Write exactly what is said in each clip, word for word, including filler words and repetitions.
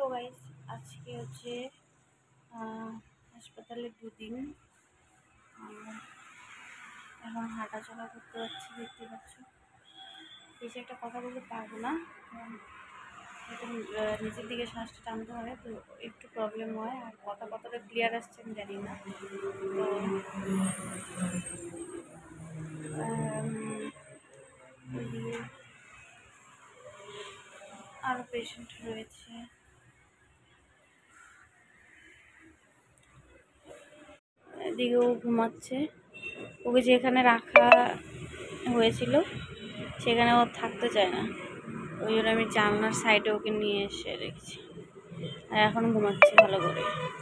Guys, আজকে হচ্ছে হাসপাতালে দুদিন। এখন হাঁটা চলা করতে পারছি, দেখতে পাচ্ছ। বেশি একটা কথা বলতে পারবো না, একটু নিচের দিকে শ্বাসটা টানতে হয়, তো একটু প্রবলেম হয়। আর কথা কতটা ক্লিয়ার আসছে আমি জানি না। তো আরও পেশেন্ট রয়েছে। এদিকেও ঘুমাচ্ছে। ওকে যেখানে রাখা হয়েছিল সেখানে ও থাকতে চায় না, ওই জন্য আমি জানলার সাইডে ওকে নিয়ে এসে রেখেছি। আর এখন ঘুমাচ্ছে ভালো করে।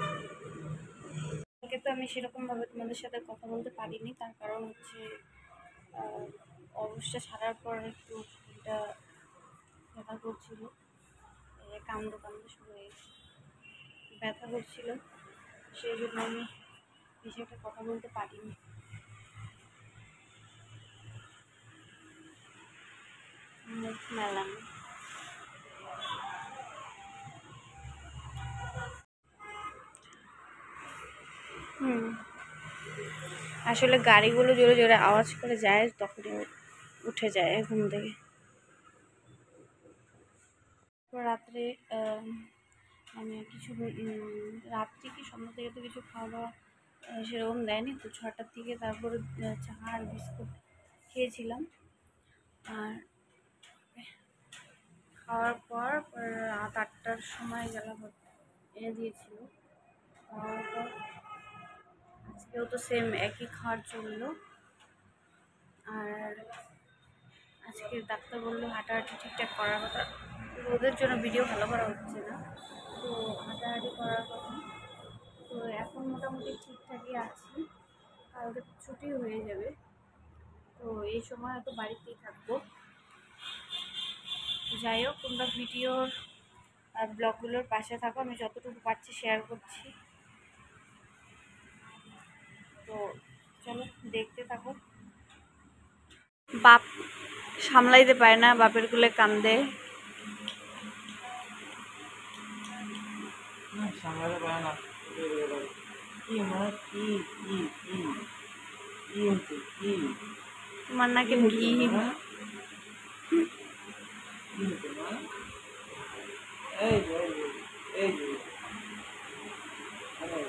ওকে তো আমি সেরকমভাবে তোমাদের সাথে কথা বলতে পারিনি, তার কারণ হচ্ছে অবস্থা ছাড়ার পর একটু এটা ব্যথা করছিল, কান্দ কান্দ শুরু হয়েছে, ব্যথা করছিল, সেই জন্য আমি বেশি একটা কথা বলতে পারিনি। মুখ মেলাম। হুম আসলে গাড়িগুলো জোরে জোরে আওয়াজ করে যায়, তখনই উঠে যায় ঘুম থেকে। রাত্রে মানে কিছু রাত্রি কি সন্ধ্যা থেকে তো কিছু খাওয়া দাওয়া সেরকম দেয়নি, তো ছটার দিকে তারপরে চা আর বিস্কুট খেয়েছিলাম। আর খাওয়ার পর রাত আটটার সময় গেলা এনে দিয়েছিল। খাওয়ার পর আজকেও তো সেম একই খাওয়ার চললো। আর আজকে ডাক্তার বললো হাঁটাহাঁটি ঠিকঠাক করার কথা, ওদের জন্য ভিডিও ভালো করা হচ্ছে না, তো হাঁটাহাঁটি করার কথা। তো এখন মোটামুটি ঠিকঠাকই আছি, কালকে ছুটি হয়ে যাবে, তো এই সময় হয়তো বাড়িতেই থাকবো। যাই হোক, তোমরা ভিডিওর আর ব্লগগুলোর পাশে থাকো, আমি যতটুকু পারছি শেয়ার করছি। তো চলো দেখতে থাকো। বাপ সামলাইতে পারে না, বাপের কুলে কান্দে। সামলাতে পারে না, কি মা কি কি কি কি হচ্ছে কি তোমার নাকি ঘি কি হচ্ছে মা? এই যে এই যে হ্যালো,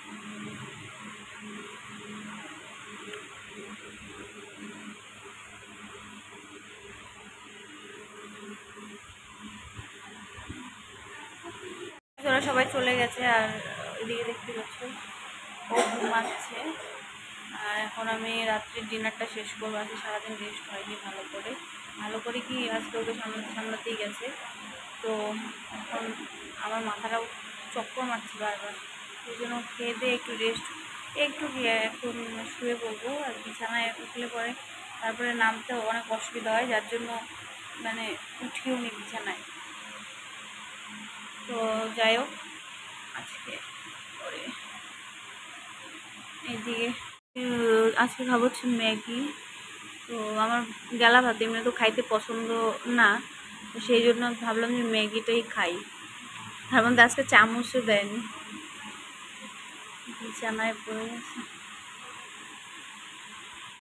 ওরা সবাই চলে গেছে, আর ওইদিকে দেখতে পাচ্ছ ও ঘুমাচ্ছে। আর এখন আমি রাত্রির ডিনারটা শেষ করবো। আজকে সারাদিন রেস্ট হয়নি ভালো করে, ভালো করে কি আজকে ওকে সামলাতে সামলাতেই গেছে। তো এখন আমার মাথাটাও চক্কর মারছে বারবার, ওই জন্য খেয়ে দিয়ে একটু রেস্ট, একটু এখন শুয়ে পড়বো। আর বিছানায় উঠলে পরে তারপরে নামতে অনেক অসুবিধা হয়, যার জন্য মানে উঠিও নি বিছানায়। তো যাই হোক, আজকে করে এইদিকে আজকে খাবো হচ্ছে ম্যাগি। তো আমার গেলা ভাত এমনি তো খাইতে পছন্দ না, তো সেই জন্য ভাবলাম যে ম্যাগিটাই খাই। তার মধ্যে আজকে চামচও দেয়নি, বিছানায় পড়ে গেছে।